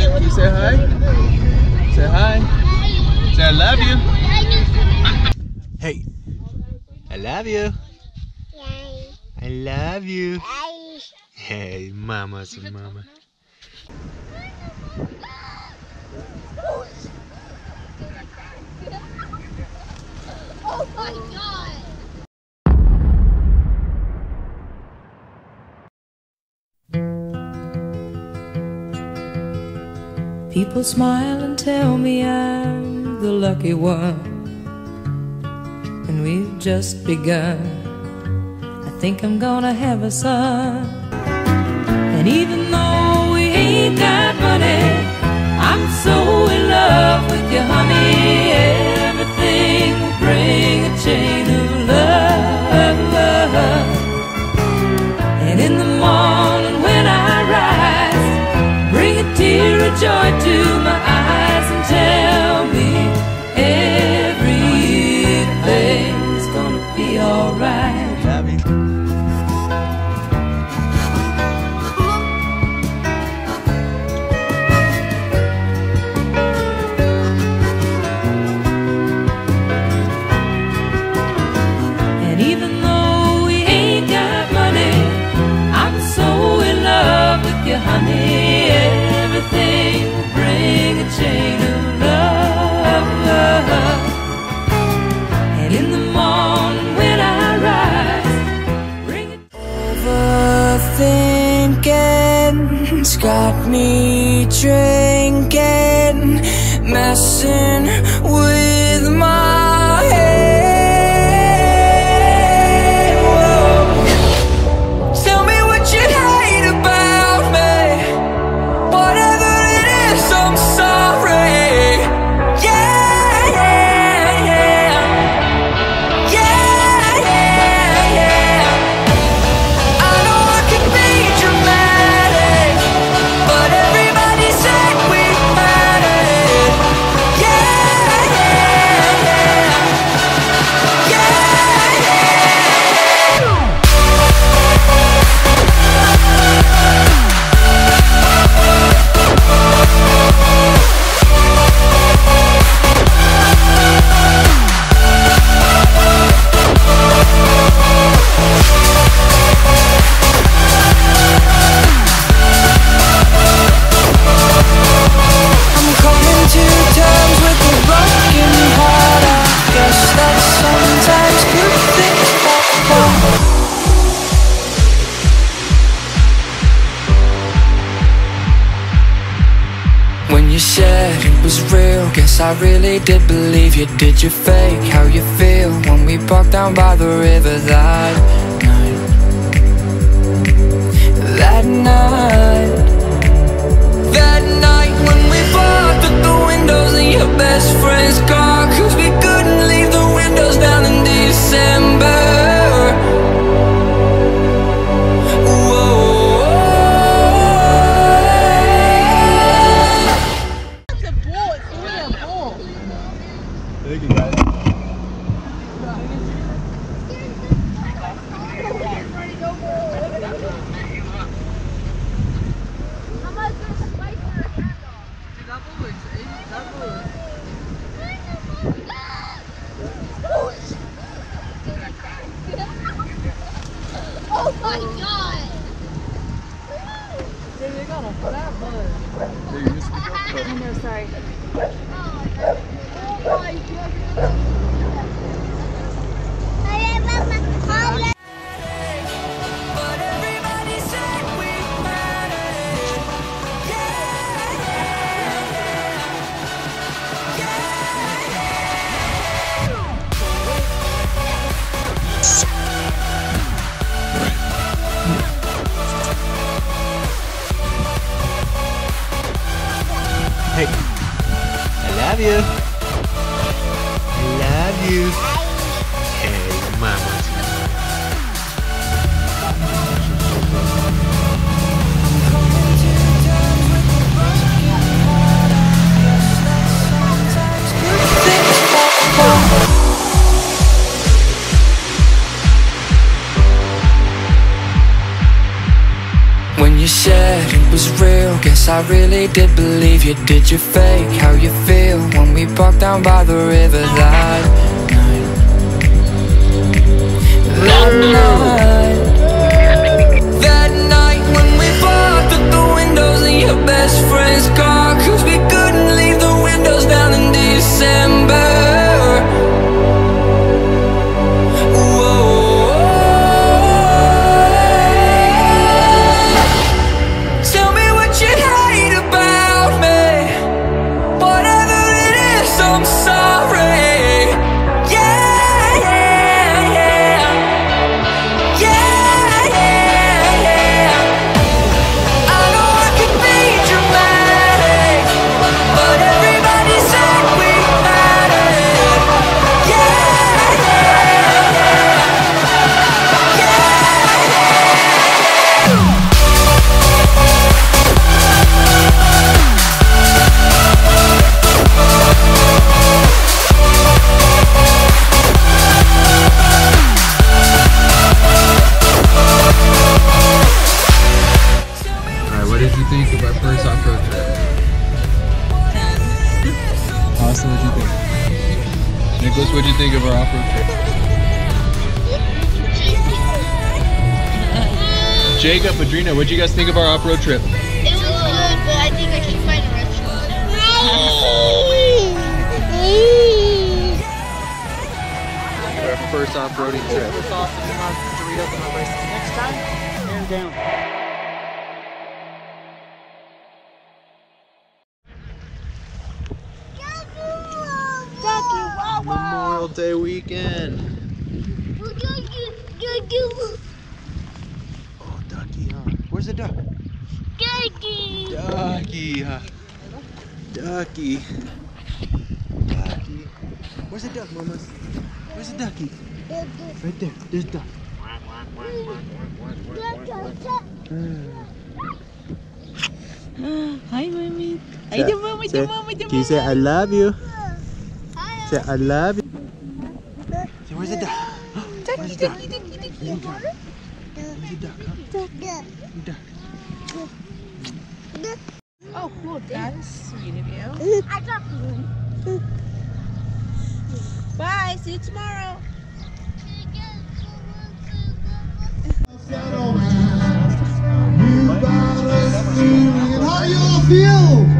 Can you say hi? Say hi. Say I love you. Hey. I love you. I love you. Hey, mama's a mama. Oh my God! People smile and tell me I'm the lucky one, and we've just begun. I think I'm gonna have a son. And even though we ain't got money, I'm so in love with you, honey. Everything will bring a chain of love. And in the morning when I rise, bring a tear of joy to my eyes and tell me everything's gonna be alright. Love you. And even though we ain't got money, I'm so in love with you, honey. Everything will bring a chain of love. And in the morning when I rise, bring it. Overthinking's got me drinking, messing with my head. Whoa. Tell me what you hate about me. Whatever it is, I'm sorry. Yeah, yeah, yeah. Yeah, yeah, yeah. I know I can be dramatic, but everybody said we had it. Yeah, yeah, yeah. Yeah, I'm coming to terms with the broken heart. I guess that sometimes good things fall. When you said it was real, guess I really did believe you. Did you fake how you feel when we walked down by the river that night? That night. That night when we walked through the windows in your best friend's car, 'cause we couldn't leave the windows down in December. Thank you, guys. Oh my God! Dude, they got a flat bud. Hey, you missed me. I know, sorry. Oh my God! But everybody said we had it. Yeah, Hey. I love you. I love you. Hey, mama's a mama. When you said it was real, guess I I really did believe you. Did you fake how you feel when we parked down by the river that night? That night when we parked at the windows in your best friend's car, 'cause we couldn't leave the windows down in December. What did you think of our first off-road trip? 10. Austin, what'd you think? Nicholas, what'd you think of our off-road trip? Jacob, Adrina, what'd you guys think of our off-road trip? It was good, but I think I should find a restaurant. Our first off-roading trip. It was awesome. We'll have Doritos and my braces next time. Hands down. Memorial Day weekend. Oh, ducky, huh? Where's the duck? Ducky. Ducky, huh? Ducky. Ducky. Where's the duck, mamas? Where's the ducky? Right there. There's duck. Hi, mommy. Can you say I love you? Say I love you. Say where's the duck? Where's the duck? Where's the duck, huh? Duck. Oh, cool. That's sweet of you. I dropped one. Bye. See you tomorrow. How you all feel?